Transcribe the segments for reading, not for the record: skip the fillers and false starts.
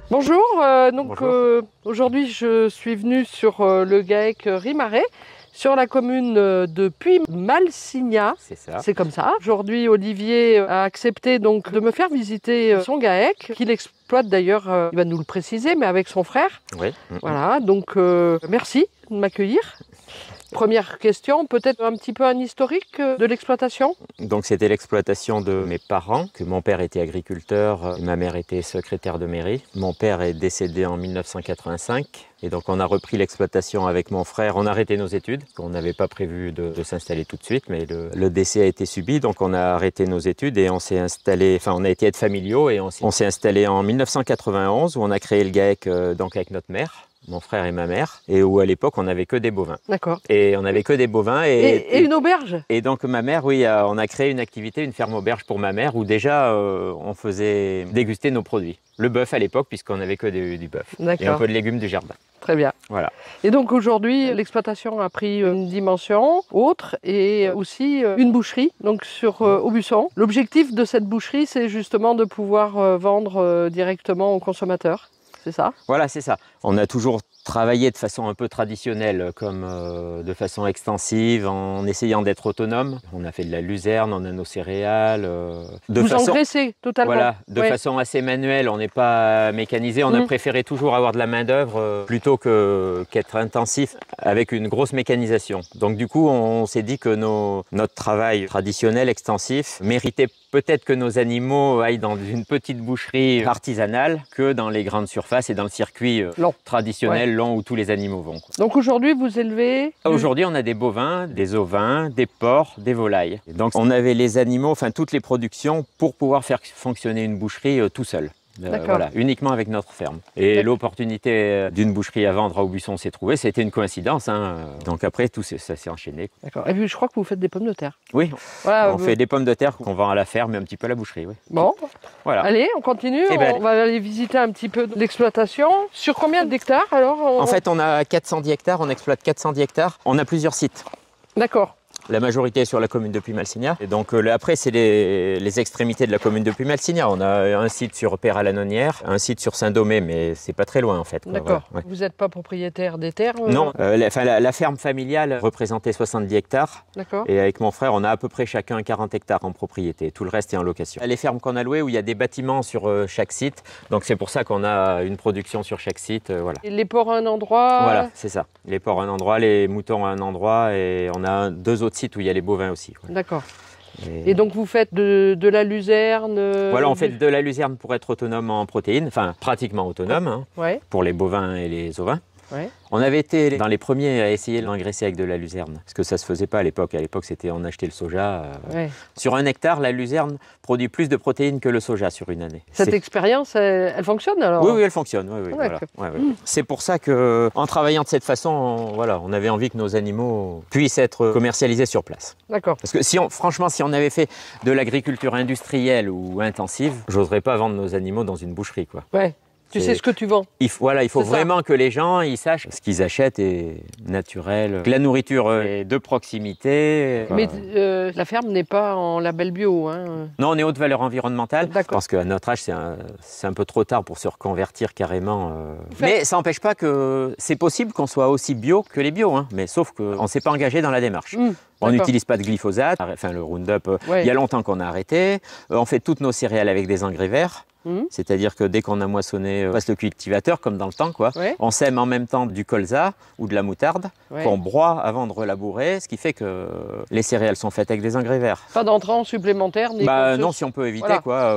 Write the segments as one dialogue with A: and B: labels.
A: Bonjour,
B: Bonjour.
A: aujourd'hui je suis venue sur le GAEC Rimaret, sur la commune de Puy-Malsigna.
B: C'est ça.
A: C'est comme ça. Aujourd'hui, Olivier a accepté donc de me faire visiter son GAEC, qu'il exploite d'ailleurs, il va nous le préciser, mais avec son frère.
B: Oui.
A: Voilà, donc merci de m'accueillir. Première question, peut-être un petit peu un historique de l'exploitation?
B: Donc c'était l'exploitation de mes parents, que mon père était agriculteur et ma mère était secrétaire de mairie. Mon père est décédé en 1985 et donc on a repris l'exploitation avec mon frère. On a arrêté nos études, on n'avait pas prévu de s'installer tout de suite, mais le décès a été subi, donc on a arrêté nos études et on s'est installé, enfin on a été aides familiaux et on s'est installé en 1991 où on a créé le GAEC donc avec notre mère, mon frère et ma mère, et où à l'époque on n'avait que des bovins.
A: D'accord.
B: Et on n'avait que des bovins.
A: Et une auberge?
B: Et donc ma mère, oui, on a créé une activité, une ferme auberge pour ma mère, où déjà on faisait déguster nos produits. Le bœuf à l'époque, puisqu'on n'avait que du bœuf. Et un peu de légumes du jardin.
A: Très bien.
B: Voilà.
A: Et donc aujourd'hui, l'exploitation a pris une dimension autre et aussi une boucherie, donc sur Aubusson. L'objectif de cette boucherie, c'est justement de pouvoir vendre directement aux consommateurs. C'est ça?
B: Voilà, c'est ça. On a toujours travaillé de façon un peu traditionnelle, comme de façon extensive, en essayant d'être autonome. On a fait de la luzerne, on a nos céréales.
A: Vous engraissez totalement?
B: Voilà, de façon assez manuelle, on n'est pas mécanisé. On a préféré toujours avoir de la main-d'œuvre plutôt qu'être intensif avec une grosse mécanisation. Donc du coup, on s'est dit que notre travail traditionnel, extensif, méritait peut-être que nos animaux aillent dans une petite boucherie artisanale que dans les grandes surfaces et dans le circuit traditionnel long où tous les animaux vont.
A: Donc aujourd'hui, vous élevez?
B: Aujourd'hui, on a des bovins, des ovins, des porcs, des volailles. Et donc on avait les animaux, enfin toutes les productions pour pouvoir faire fonctionner une boucherie tout seul. Voilà, uniquement avec notre ferme. Et l'opportunité d'une boucherie à vendre à Aubusson s'est trouvée, c'était une coïncidence. Donc après, tout ça s'est enchaîné.
A: D'accord. Et puis je crois que vous faites des pommes de terre.
B: Oui,
A: voilà,
B: on fait des pommes de terre qu'on vend à la ferme et un petit peu à la boucherie. Oui.
A: Bon,
B: voilà.
A: Allez, on continue. On va aller visiter un petit peu l'exploitation. Sur combien d'hectares alors?
B: En fait, on a 410 hectares, on exploite 410 hectares. On a plusieurs sites.
A: D'accord.
B: La majorité est sur la commune de Puy-Malsigna. Et donc après, c'est les extrémités de la commune de Puy-Malsigna. On a un site sur Peyre-à-la-Nonière, un site sur Saint-Domé, mais c'est pas très loin en fait.
A: D'accord. Voilà. Vous n'êtes pas propriétaire des terres?
B: Non, la ferme familiale représentait 70 hectares.
A: D'accord.
B: Et avec mon frère, on a à peu près chacun 40 hectares en propriété. Tout le reste est en location. Les fermes qu'on a louées où il y a des bâtiments sur chaque site. Donc c'est pour ça qu'on a une production sur chaque site. Voilà.
A: Et les porcs à un endroit?
B: Voilà, c'est ça. Les porcs à un endroit, les moutons à un endroit. Et on a deux autres sites où il y a les bovins aussi. Ouais.
A: D'accord. Et donc vous faites de la luzerne?
B: Voilà, on fait de la luzerne pour être autonome en protéines, enfin pratiquement autonome, pour les bovins et les ovins.
A: Ouais.
B: On avait été dans les premiers à essayer de l'engraisser avec de la luzerne, parce que ça ne se faisait pas à l'époque. À l'époque, c'était on achetait le soja. Sur un hectare, la luzerne produit plus de protéines que le soja sur une année.
A: Cette expérience, elle fonctionne alors?
B: Oui, elle fonctionne. Oui, voilà. C'est pour ça qu'en travaillant de cette façon, on avait envie que nos animaux puissent être commercialisés sur place.
A: D'accord.
B: Parce que franchement, si on avait fait de l'agriculture industrielle ou intensive, j'oserais pas vendre nos animaux dans une boucherie, quoi.
A: Ouais. Tu sais ce que tu vends.
B: Il faut vraiment que les gens ils sachent ce qu'ils achètent est naturel, que la nourriture est de proximité.
A: Mais la ferme n'est pas en label bio.
B: Non, on est haute valeur environnementale.
A: Parce
B: qu'à notre âge, c'est un peu trop tard pour se reconvertir carrément. Mais ça n'empêche pas que c'est possible qu'on soit aussi bio que les bio. Mais sauf qu'on ne s'est pas engagé dans la démarche. On n'utilise pas de glyphosate, enfin le Roundup, il y a longtemps qu'on a arrêté. On fait toutes nos céréales avec des engrais verts. C'est-à-dire que dès qu'on a moissonné, on passe le cultivateur comme dans le temps, quoi. On sème en même temps du colza ou de la moutarde qu'on broie avant de relabourer, ce qui fait que les céréales sont faites avec des engrais verts.
A: Pas d'entrants supplémentaires ni
B: non, si on peut éviter, quoi.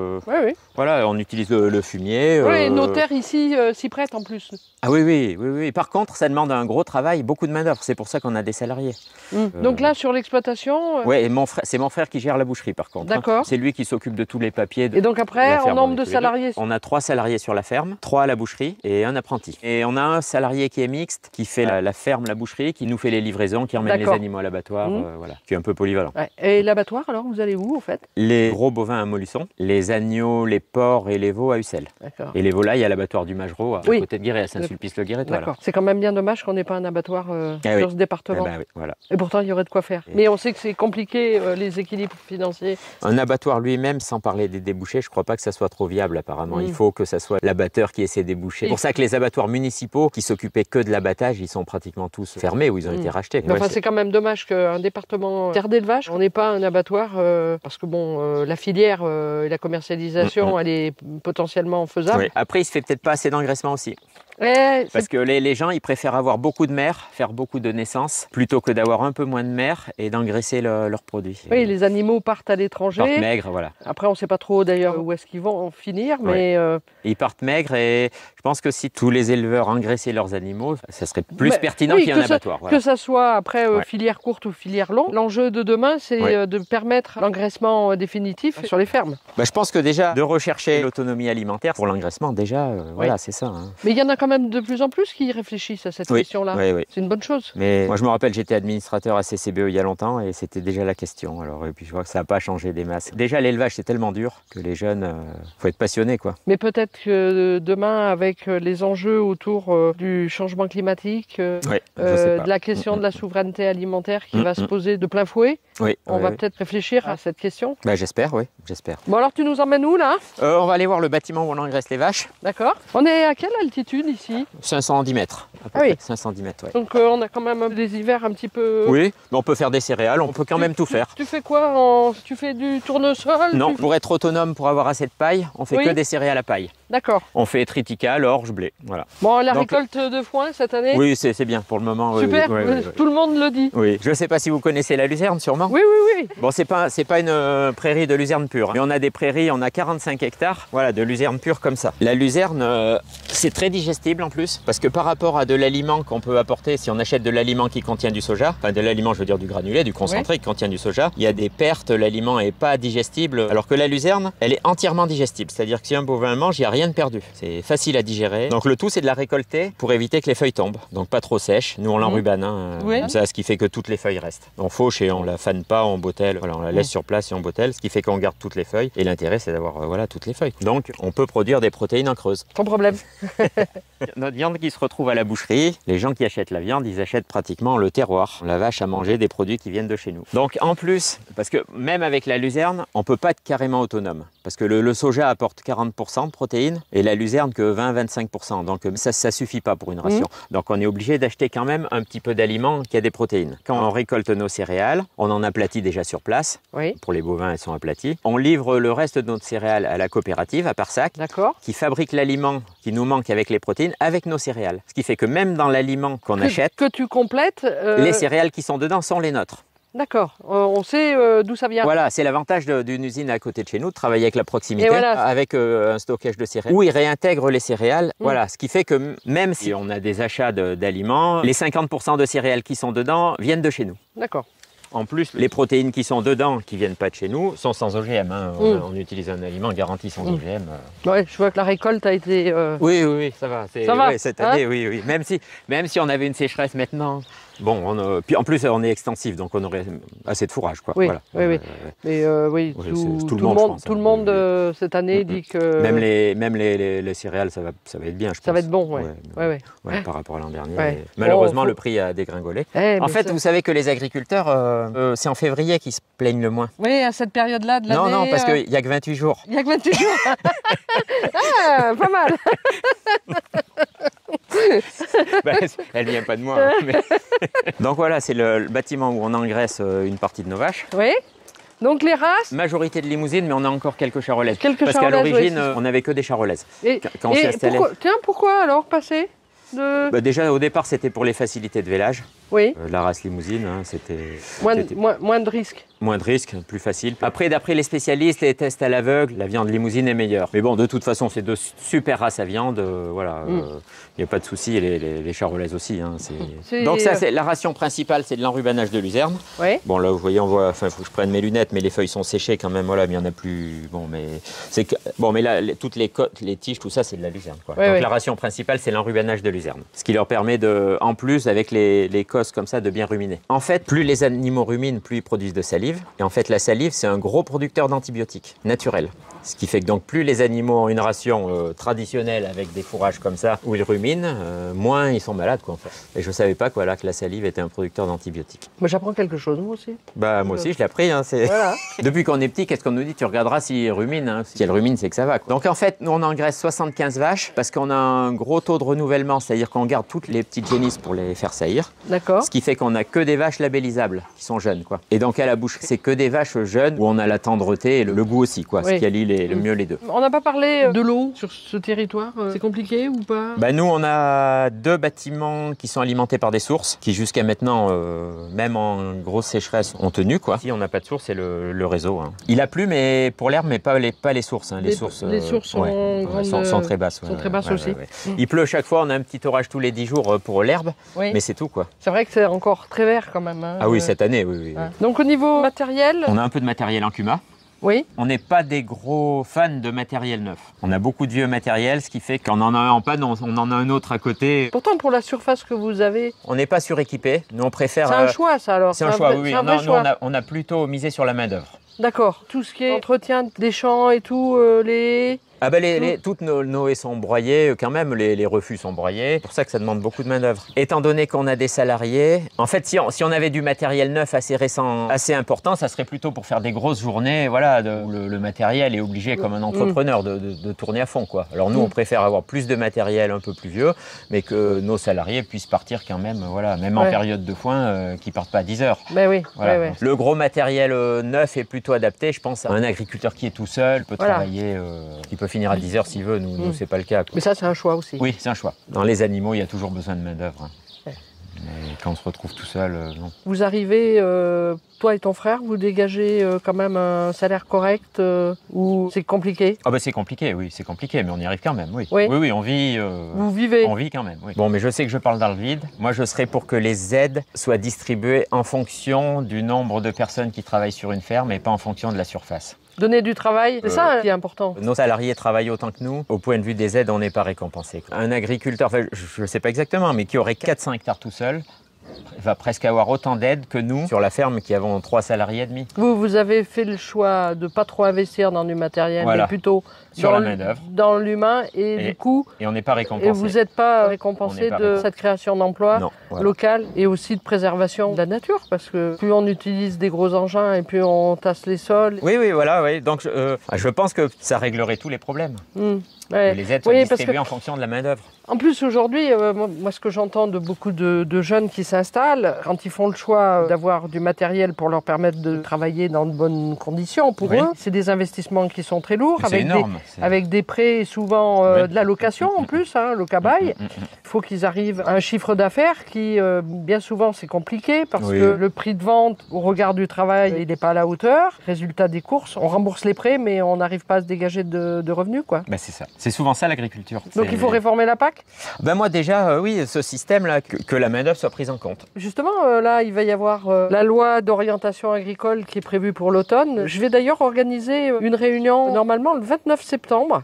B: Voilà, on utilise le fumier.
A: Nos terres ici s'y prêtent en plus.
B: Ah oui. Par contre, ça demande un gros travail, beaucoup de main-d'œuvre. C'est pour ça qu'on a des salariés.
A: Donc là, sur l'exploitation.
B: Oui, c'est mon frère qui gère la boucherie, par contre.
A: D'accord.
B: C'est lui qui s'occupe de tous les papiers.
A: Et donc après, en nombre de salariés?
B: On a 3 salariés sur la ferme, 3 à la boucherie et un apprenti. Et on a un salarié qui est mixte, qui fait la ferme, la boucherie, qui nous fait les livraisons, qui emmène les animaux à l'abattoir, qui est un peu polyvalent.
A: Et l'abattoir, alors, vous allez où, en fait?
B: Les gros bovins à Montluçon, les agneaux, les porcs et les veaux à Ussel. Et les volailles à l'abattoir du Magereau, à côté de Guéret, à Saint-Sulpice-le-Guéret.
A: D'accord. C'est quand même bien dommage qu'on n'ait pas un abattoir sur ce département.
B: Voilà.
A: Et pourtant, il y aurait de quoi faire. Mais on sait que c'est compliqué, les équilibres financiers.
B: Un abattoir lui-même, sans parler des débouchés, je ne crois pas que ça soit soit trop viable apparemment. Il faut que ça soit l'abatteur qui essaie déboucher. C'est pour ça que les abattoirs municipaux qui s'occupaient que de l'abattage, ils sont pratiquement tous fermés ou ils ont été rachetés.
A: Enfin, c'est quand même dommage qu'un département terre d'élevage, on n'ait pas un abattoir parce que bon, la filière et la commercialisation, elle est potentiellement faisable.
B: Oui. Après, il se fait peut-être pas assez d'engraissement aussi. Parce que les gens, ils préfèrent avoir beaucoup de mères, faire beaucoup de naissances, plutôt que d'avoir un peu moins de mères et d'engraisser leurs produits.
A: Oui, les animaux partent à l'étranger.
B: Ils partent maigres, voilà.
A: Après, on ne sait pas trop d'ailleurs où est-ce qu'ils vont en finir, mais...
B: Ils partent maigres et je pense que si tous les éleveurs engraissaient leurs animaux, ça serait plus pertinent qu'il y ait un abattoir.
A: Que ça soit après filière courte ou filière longue, l'enjeu de demain, c'est de permettre l'engraissement définitif sur les fermes.
B: Je pense que déjà, de rechercher l'autonomie alimentaire pour l'engraissement, déjà, voilà, c'est ça. Hein.
A: Mais il y en a quand même de plus en plus qui réfléchissent à cette question-là.
B: Oui.
A: C'est une bonne chose.
B: Mais moi, je me rappelle, j'étais administrateur à CCBE il y a longtemps et c'était déjà la question. Alors, et puis je vois que ça n'a pas changé des masses. Déjà, l'élevage, c'est tellement dur que les jeunes, faut être passionné, quoi.
A: Mais peut-être que demain, avec les enjeux autour du changement climatique, de la question de la souveraineté alimentaire qui va se poser de plein fouet, on va peut-être réfléchir à cette question.
B: J'espère, oui, j'espère.
A: Bon, alors tu nous emmènes où là?
B: On va aller voir le bâtiment où on engraisse les vaches.
A: D'accord. On est à quelle altitude ici?
B: 510 mètres.
A: Ah oui.
B: 510 mètres, oui.
A: Donc on a quand même des hivers un petit peu...
B: Oui, mais on peut faire des céréales, on peut quand même tout faire.
A: Tu fais quoi Tu fais du tournesol?
B: Non, pour être autonome, pour avoir assez de paille, on fait que des céréales à paille.
A: D'accord.
B: On fait triticale, orge, blé, voilà.
A: Bon, la récolte de foin cette année?
B: Oui, c'est bien pour le moment.
A: Super, tout le monde le dit.
B: Oui, je ne sais pas si vous connaissez la luzerne, sûrement.
A: Oui.
B: Bon, c'est pas une prairie de luzerne pure, mais on a des prairies, on a 45 hectares, voilà, de luzerne pure comme ça. La luzerne, c'est très digestible en plus, parce que par rapport à de l'aliment qu'on peut apporter, si on achète de l'aliment qui contient du soja, enfin de l'aliment, je veux dire du granulé, du concentré qui contient du soja, il y a des pertes, l'aliment est pas digestible, alors que la luzerne, elle est entièrement digestible, c'est-à-dire que si un bovin mange, il n'y a rien de perdu. C'est facile à digérer. Donc le tout, c'est de la récolter pour éviter que les feuilles tombent. Donc pas trop sèches. Nous, on l'enrubane, ça, ce qui fait que toutes les feuilles restent. On fauche et on la fane pas, on botelle, voilà, on la laisse sur place et on botelle, ce qui fait qu'on garde toutes les feuilles. Et l'intérêt, c'est d'avoir toutes les feuilles. Donc on peut produire des protéines en creuse.
A: Sans problème.
B: Notre viande qui se retrouve à la boucherie, les gens qui achètent la viande, ils achètent pratiquement le terroir. La vache a mangé des produits qui viennent de chez nous. Donc en plus, parce que même avec la luzerne, on peut pas être carrément autonome. Parce que le soja apporte 40% de protéines et la luzerne que 20-25%. Donc ça suffit pas pour une ration. Donc on est obligé d'acheter quand même un petit peu d'aliments qui a des protéines. Quand on récolte nos céréales, on en aplatit déjà sur place. Pour les bovins, elles sont aplaties. On livre le reste de notre céréales à la coopérative, à Parsac, qui fabrique l'aliment qui nous manque avec les protéines, avec nos céréales. Ce qui fait que même dans l'aliment qu'on achète,
A: que tu complètes,
B: les céréales qui sont dedans sont les nôtres.
A: D'accord, on sait d'où ça vient.
B: Voilà, c'est l'avantage d'une usine à côté de chez nous, de travailler avec la proximité, avec un stockage de céréales, où ils réintègrent les céréales. Voilà, ce qui fait que même si on a des achats d'aliments, les 50% de céréales qui sont dedans viennent de chez nous.
A: D'accord.
B: En plus, les protéines qui sont dedans, qui ne viennent pas de chez nous, sont sans OGM. Hein. On utilise un aliment garanti sans OGM.
A: Ouais, je vois que la récolte a été...
B: Oui, ça va.
A: Ça va
B: cette année, oui. Même si on avait une sécheresse maintenant... Bon, puis en plus, on est extensif, donc on aurait assez de fourrage, quoi.
A: Oui,
B: voilà.
A: Mais tout le monde cette année dit que...
B: Même les céréales, ça va être bien, je pense.
A: Ça va être bon,
B: par rapport à l'an dernier. Malheureusement, le prix a dégringolé. En fait, vous savez que les agriculteurs, c'est en février qu'ils se plaignent le moins.
A: Oui, à cette période-là de l'année.
B: Non, parce qu'il n'y a que 28 jours.
A: Il n'y a que 28 jours. Ah, pas mal.
B: Elle vient pas de moi. Donc voilà, c'est le bâtiment où on engraisse une partie de nos vaches.
A: Oui. Donc les races.
B: Majorité de limousines, mais on a encore quelques charolaises. Parce qu'à l'origine, on n'avait que des charolaises. Quand on s'est installé.
A: Pourquoi alors passer
B: déjà, au départ, c'était pour les facilités de vélage.
A: Oui.
B: La race limousine, c'était...
A: Moins de risques.
B: Moins de risques, plus facile. Après, d'après les spécialistes, les tests à l'aveugle, la viande limousine est meilleure. Mais bon, de toute façon, c'est de super races à viande. Voilà, il n'y a pas de souci. Et les charolaises aussi. Hein, donc ça, c'est la ration principale, c'est de l'enrubanage de luzerne.
A: Oui.
B: Bon, là, vous voyez, il faut que je prenne mes lunettes, mais les feuilles sont séchées quand même. Voilà, mais il n'y en a plus... mais là, toutes les côtes, les tiges, tout ça, c'est de la luzerne. Quoi. Donc la ration principale, c'est l'enrubanage de luzerne. Ce qui leur permet en plus, avec les cosses comme ça, de bien ruminer. En fait, plus les animaux ruminent, plus ils produisent de salive. Et en fait, la salive, c'est un gros producteur d'antibiotiques naturels. Ce qui fait que donc plus les animaux ont une ration traditionnelle avec des fourrages comme ça, où ils ruminent, moins ils sont malades quoi en fait. Et je savais pas voilà, que la salive était un producteur d'antibiotiques.
A: Moi j'apprends quelque chose moi aussi.
B: Bah moi aussi je l'ai appris. Hein, voilà. Depuis qu'on est petit, qu'est-ce qu'on nous dit? Tu regarderas s'ils ruminent. Hein. Si elles ruminent, c'est que ça va. Quoi. Donc en fait, nous on engraisse 75 vaches parce qu'on a un gros taux de renouvellement, c'est-à-dire qu'on garde toutes les petites génisses pour les faire saillir.
A: D'accord.
B: Ce qui fait qu'on a que des vaches labellisables qui sont jeunes quoi. Et donc à la boucherie, c'est que des vaches jeunes où on a la tendreté et le goût aussi quoi, ce qui allie le mieux les deux.
A: On n'a pas parlé de l'eau sur ce territoire, c'est compliqué ou pas?
B: Bah nous on a 2 bâtiments qui sont alimentés par des sources qui jusqu'à maintenant, même en grosse sécheresse, ont tenu quoi. Si on n'a pas de source, c'est le réseau. Hein. Il a plu mais pour l'herbe, mais pas les sources. Hein. Les sources sont très basses.
A: Sont très basses aussi.
B: Il pleut chaque fois, on a un petit orage tous les 10 jours pour l'herbe, mais c'est tout quoi.
A: C'est vrai que c'est encore très vert quand même. Hein.
B: Ah oui, cette année, oui.
A: Donc au niveau matériel,
B: on a un peu de matériel en Cuma.
A: Oui.
B: On n'est pas des gros fans de matériel neuf. On a beaucoup de vieux matériel, ce qui fait qu'on en a un en panne, on en a un autre à côté.
A: Pourtant, pour la surface que vous avez...
B: On n'est pas suréquipé. Nous, on préfère...
A: C'est un choix, ça, alors?
B: C'est un choix, oui. Non, nous, on a plutôt misé sur la main-d'œuvre.
A: D'accord. Tout ce qui est entretien des champs et tout, les...
B: Ah bah toutes nos haies sont broyées, quand même, les refus sont broyés. C'est pour ça que ça demande beaucoup de main-d'œuvre. Étant donné qu'on a des salariés, en fait, si on avait du matériel neuf assez récent, assez important, ça serait plutôt pour faire des grosses journées, voilà, où le matériel est obligé, comme un entrepreneur, de tourner à fond, quoi. Alors nous, on préfère avoir plus de matériel un peu plus vieux, mais que nos salariés puissent partir quand même, voilà, même en période de foin, qu'ils partent pas à 10 heures.
A: Ben oui,
B: voilà. Le gros matériel neuf est plutôt adapté, je pense, à un agriculteur qui est tout seul, peut travailler, qui peut finir à 10 heures s'il veut, nous c'est pas le cas. Quoi.
A: Mais ça c'est un choix aussi.
B: Oui, c'est un choix. Dans les animaux, il y a toujours besoin de main d'œuvre. Hein. Mais quand on se retrouve tout seul, non.
A: Vous arrivez, toi et ton frère, vous dégagez quand même un salaire correct ou c'est compliqué?
B: Ah bah c'est compliqué, oui, c'est compliqué, mais on y arrive quand même, oui. Oui, on vit.
A: Vous vivez?
B: On vit quand même, oui. Bon, mais je sais que je parle dans le vide. Moi, je serais pour que les aides soient distribuées en fonction du nombre de personnes qui travaillent sur une ferme et pas en fonction de la surface.
A: Donner du travail, c'est ça qui est important.
B: Nos salariés travaillent autant que nous. Au point de vue des aides, on n'est pas récompensé. Un agriculteur, enfin, je ne sais pas exactement, mais qui aurait 400 hectares tout seul, va presque avoir autant d'aides que nous sur la ferme qui avons 3 salariés et demi.
A: Vous avez fait le choix de ne pas trop investir dans du matériel, mais plutôt
B: sur la main-d'œuvre,
A: dans l'humain et du coup.
B: Et on n'est pas récompensé.
A: Et vous n'êtes pas récompensé de cette création d'emplois locales et aussi de préservation de la nature, parce que plus on utilise des gros engins et plus on tasse les sols.
B: Oui, voilà, oui. Donc je pense que ça réglerait tous les problèmes. Que les aides soient distribuées en fonction de la main-d'œuvre.
A: En plus, aujourd'hui, moi, ce que j'entends de beaucoup de jeunes qui s'installent, quand ils font le choix d'avoir du matériel pour leur permettre de travailler dans de bonnes conditions pour eux, c'est des investissements qui sont très lourds, avec des prêts souvent de la location en plus, le cabaye. Il faut qu'ils arrivent à un chiffre d'affaires qui, bien souvent, c'est compliqué parce que le prix de vente, au regard du travail, il n'est pas à la hauteur. Résultat des courses, on rembourse les prêts, mais on n'arrive pas à se dégager de revenus, quoi.
B: Ben, c'est ça. C'est souvent ça l'agriculture.
A: Donc il faut réformer la PAC?
B: Ben moi déjà, oui, ce système-là, que la main-d'œuvre soit prise en compte.
A: Justement, là, il va y avoir la loi d'orientation agricole qui est prévue pour l'automne. Je vais d'ailleurs organiser une réunion, normalement, le 29 septembre.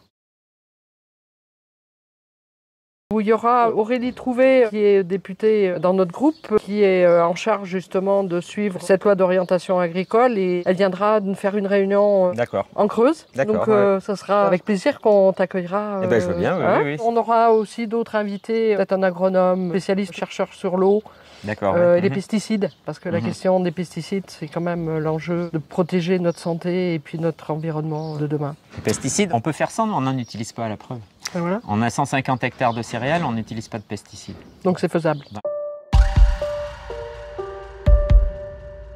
A: Où il y aura Aurélie Trouvé, qui est députée dans notre groupe, qui est en charge justement de suivre cette loi d'orientation agricole et elle viendra nous faire une réunion en Creuse. Donc ça sera avec plaisir qu'on t'accueillera.
B: Je veux bien, oui.
A: On aura aussi d'autres invités, peut-être un agronome, spécialiste, chercheur sur l'eau. Et les pesticides, parce que la question des pesticides, c'est quand même l'enjeu de protéger notre santé et puis notre environnement de demain.
B: Les pesticides, on peut faire sans, on n'en utilise pas à la preuve.
A: Voilà.
B: On a 150 hectares de céréales, on n'utilise pas de pesticides.
A: Donc c'est faisable.